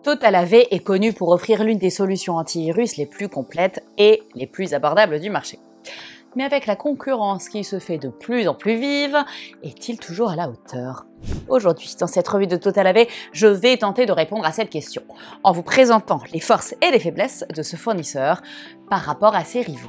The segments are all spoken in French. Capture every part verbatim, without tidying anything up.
TotalAV est connu pour offrir l'une des solutions antivirus les plus complètes et les plus abordables du marché. Mais avec la concurrence qui se fait de plus en plus vive, est-il toujours à la hauteur? Aujourd'hui, dans cette revue de TotalAV, je vais tenter de répondre à cette question, en vous présentant les forces et les faiblesses de ce fournisseur par rapport à ses rivaux.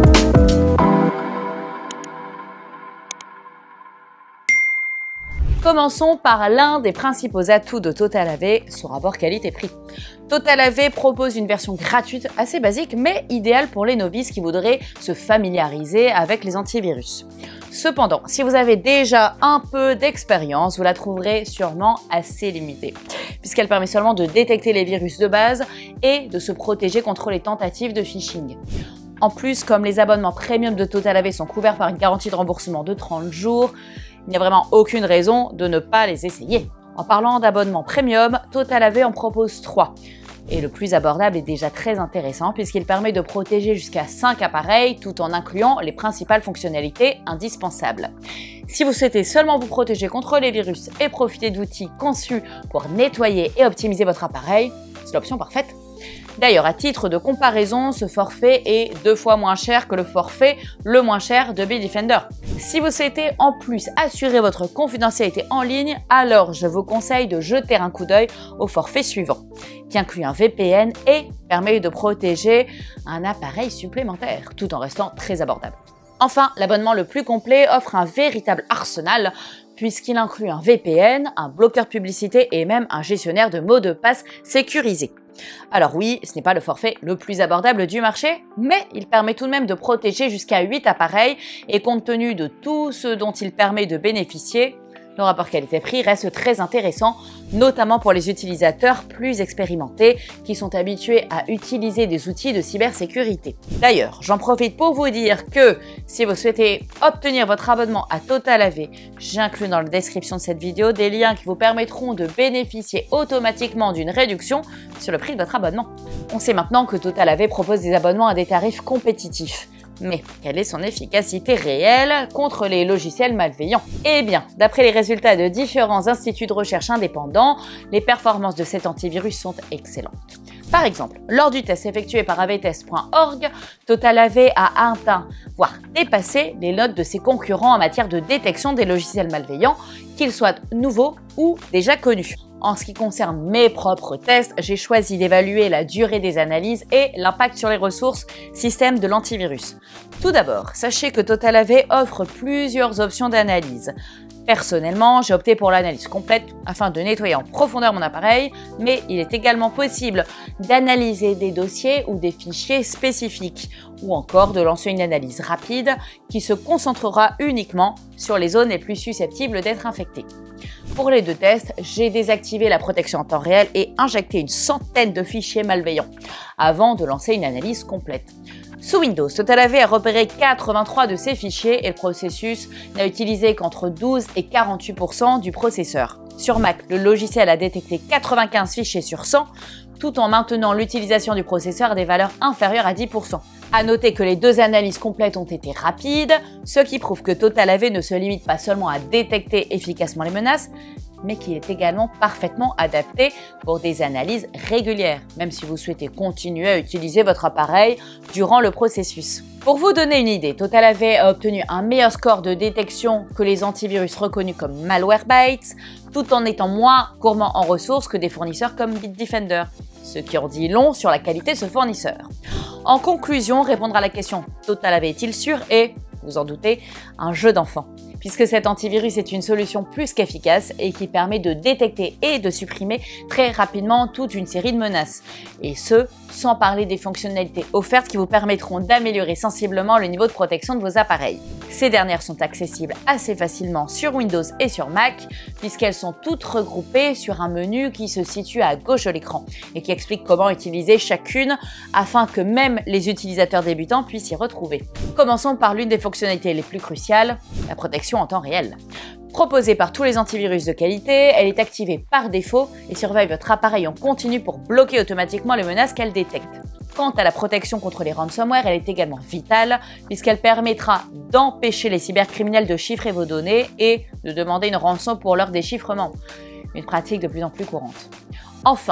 Commençons par l'un des principaux atouts de TotalAV, son rapport qualité-prix. TotalAV propose une version gratuite assez basique, mais idéale pour les novices qui voudraient se familiariser avec les antivirus. Cependant, si vous avez déjà un peu d'expérience, vous la trouverez sûrement assez limitée, puisqu'elle permet seulement de détecter les virus de base et de se protéger contre les tentatives de phishing. En plus, comme les abonnements premium de TotalAV sont couverts par une garantie de remboursement de trente jours, il n'y a vraiment aucune raison de ne pas les essayer. En parlant d'abonnement premium, TotalAV en propose trois. Et le plus abordable est déjà très intéressant puisqu'il permet de protéger jusqu'à cinq appareils tout en incluant les principales fonctionnalités indispensables. Si vous souhaitez seulement vous protéger contre les virus et profiter d'outils conçus pour nettoyer et optimiser votre appareil, c'est l'option parfaite. D'ailleurs, à titre de comparaison, ce forfait est deux fois moins cher que le forfait le moins cher de Bitdefender. Si vous souhaitez en plus assurer votre confidentialité en ligne, alors je vous conseille de jeter un coup d'œil au forfait suivant, qui inclut un V P N et permet de protéger un appareil supplémentaire, tout en restant très abordable. Enfin, l'abonnement le plus complet offre un véritable arsenal, puisqu'il inclut un V P N, un bloqueur publicité et même un gestionnaire de mots de passe sécurisé. Alors oui, ce n'est pas le forfait le plus abordable du marché, mais il permet tout de même de protéger jusqu'à huit appareils et compte tenu de tout ce dont il permet de bénéficier, le rapport qualité-prix reste très intéressant, notamment pour les utilisateurs plus expérimentés qui sont habitués à utiliser des outils de cybersécurité. D'ailleurs, j'en profite pour vous dire que si vous souhaitez obtenir votre abonnement à TotalAV, j'inclus dans la description de cette vidéo des liens qui vous permettront de bénéficier automatiquement d'une réduction sur le prix de votre abonnement. On sait maintenant que TotalAV propose des abonnements à des tarifs compétitifs. Mais quelle est son efficacité réelle contre les logiciels malveillants? Eh bien, d'après les résultats de différents instituts de recherche indépendants, les performances de cet antivirus sont excellentes. Par exemple, lors du test effectué par avtest point org, TotalAV a atteint, voire dépassé les notes de ses concurrents en matière de détection des logiciels malveillants, qu'ils soient nouveaux ou déjà connus. En ce qui concerne mes propres tests, j'ai choisi d'évaluer la durée des analyses et l'impact sur les ressources système de l'antivirus. Tout d'abord, sachez que TotalAV offre plusieurs options d'analyse. Personnellement, j'ai opté pour l'analyse complète afin de nettoyer en profondeur mon appareil, mais il est également possible d'analyser des dossiers ou des fichiers spécifiques, ou encore de lancer une analyse rapide qui se concentrera uniquement sur les zones les plus susceptibles d'être infectées. Pour les deux tests, j'ai désactivé la protection en temps réel et injecté une centaine de fichiers malveillants avant de lancer une analyse complète. Sous Windows, TotalAV a repéré quatre-vingt-trois de ces fichiers et le processus n'a utilisé qu'entre douze et quarante-huit pour cent du processeur. Sur Mac, le logiciel a détecté quatre-vingt-quinze fichiers sur cent, tout en maintenant l'utilisation du processeur à des valeurs inférieures à dix pour cent. À noter que les deux analyses complètes ont été rapides, ce qui prouve que TotalAV ne se limite pas seulement à détecter efficacement les menaces, mais qu'il est également parfaitement adapté pour des analyses régulières, même si vous souhaitez continuer à utiliser votre appareil durant le processus. Pour vous donner une idée, TotalAV a obtenu un meilleur score de détection que les antivirus reconnus comme Malwarebytes, tout en étant moins gourmand en ressources que des fournisseurs comme Bitdefender, ce qui en dit long sur la qualité de ce fournisseur. En conclusion, répondre à la question « TotalAV est-il sûr ?» est, vous en doutez, un jeu d'enfant, puisque cet antivirus est une solution plus qu'efficace et qui permet de détecter et de supprimer très rapidement toute une série de menaces. Et ce, sans parler des fonctionnalités offertes qui vous permettront d'améliorer sensiblement le niveau de protection de vos appareils. Ces dernières sont accessibles assez facilement sur Windows et sur Mac, puisqu'elles sont toutes regroupées sur un menu qui se situe à gauche de l'écran et qui explique comment utiliser chacune afin que même les utilisateurs débutants puissent s'y retrouver. Commençons par l'une des fonctionnalités les plus cruciales, la protection en temps réel. Proposée par tous les antivirus de qualité, elle est activée par défaut et surveille votre appareil en continu pour bloquer automatiquement les menaces qu'elle détecte. Quant à la protection contre les ransomware, elle est également vitale puisqu'elle permettra d'empêcher les cybercriminels de chiffrer vos données et de demander une rançon pour leur déchiffrement, une pratique de plus en plus courante. Enfin,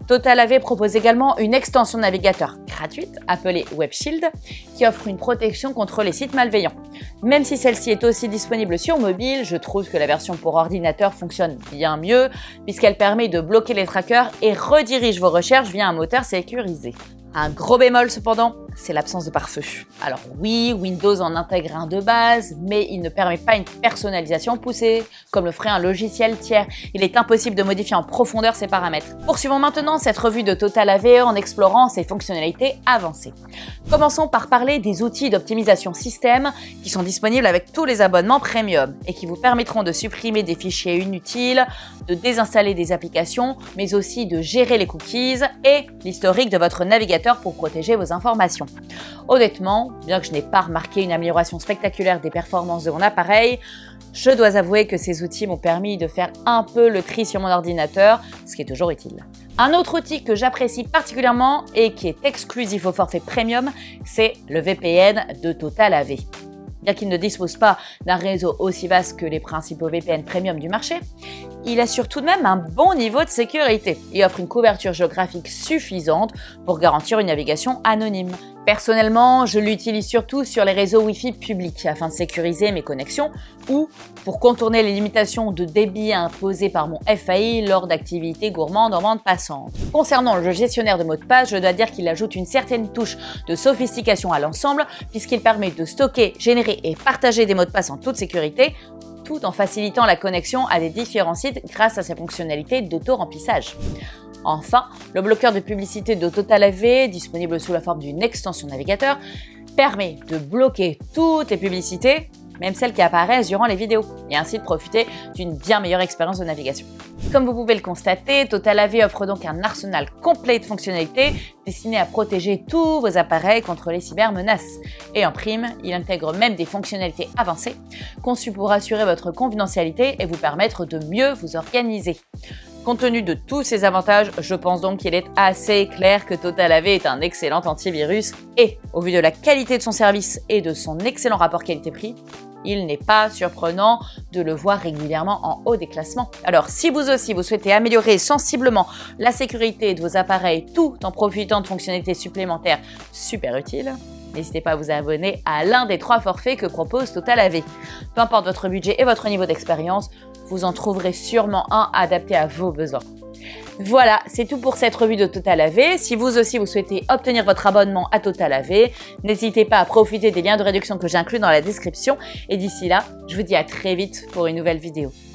Total A V propose également une extension navigateur gratuite appelée Web Shield qui offre une protection contre les sites malveillants. Même si celle-ci est aussi disponible sur mobile, je trouve que la version pour ordinateur fonctionne bien mieux puisqu'elle permet de bloquer les trackers et redirige vos recherches via un moteur sécurisé. Un gros bémol cependant, c'est l'absence de pare-feu. Alors oui, Windows en intègre un de base, mais il ne permet pas une personnalisation poussée, comme le ferait un logiciel tiers. Il est impossible de modifier en profondeur ces paramètres. Poursuivons maintenant cette revue de Total A V en explorant ses fonctionnalités avancées. Commençons par parler des outils d'optimisation système qui sont disponibles avec tous les abonnements premium et qui vous permettront de supprimer des fichiers inutiles, de désinstaller des applications, mais aussi de gérer les cookies et l'historique de votre navigateur pour protéger vos informations. Honnêtement, bien que je n'ai pas remarqué une amélioration spectaculaire des performances de mon appareil, je dois avouer que ces outils m'ont permis de faire un peu le tri sur mon ordinateur, ce qui est toujours utile. Un autre outil que j'apprécie particulièrement et qui est exclusif au forfait premium, c'est le V P N de Total A V. Bien qu'il ne dispose pas d'un réseau aussi vaste que les principaux V P N premium du marché, il assure tout de même un bon niveau de sécurité et offre une couverture géographique suffisante pour garantir une navigation anonyme. Personnellement, je l'utilise surtout sur les réseaux Wi-Fi publics afin de sécuriser mes connexions ou pour contourner les limitations de débit imposées par mon F A I lors d'activités gourmandes en bande passante. Concernant le gestionnaire de mots de passe, je dois dire qu'il ajoute une certaine touche de sophistication à l'ensemble puisqu'il permet de stocker, générer et partager des mots de passe en toute sécurité, tout en facilitant la connexion à des différents sites grâce à ses fonctionnalités d'auto-remplissage. Enfin, le bloqueur de publicité de Total A V, disponible sous la forme d'une extension navigateur, permet de bloquer toutes les publicités, même celles qui apparaissent durant les vidéos, et ainsi de profiter d'une bien meilleure expérience de navigation. Comme vous pouvez le constater, Total A V offre donc un arsenal complet de fonctionnalités destiné à protéger tous vos appareils contre les cybermenaces. Et en prime, il intègre même des fonctionnalités avancées, conçues pour assurer votre confidentialité et vous permettre de mieux vous organiser. Compte tenu de tous ces avantages, je pense donc qu'il est assez clair que Total A V est un excellent antivirus et, au vu de la qualité de son service et de son excellent rapport qualité-prix, il n'est pas surprenant de le voir régulièrement en haut des classements. Alors si vous aussi vous souhaitez améliorer sensiblement la sécurité de vos appareils tout en profitant de fonctionnalités supplémentaires super utiles, n'hésitez pas à vous abonner à l'un des trois forfaits que propose Total A V. Peu importe votre budget et votre niveau d'expérience, vous en trouverez sûrement un adapté à vos besoins. Voilà, c'est tout pour cette revue de Total A V. Si vous aussi vous souhaitez obtenir votre abonnement à Total A V, n'hésitez pas à profiter des liens de réduction que j'inclus dans la description. Et d'ici là, je vous dis à très vite pour une nouvelle vidéo.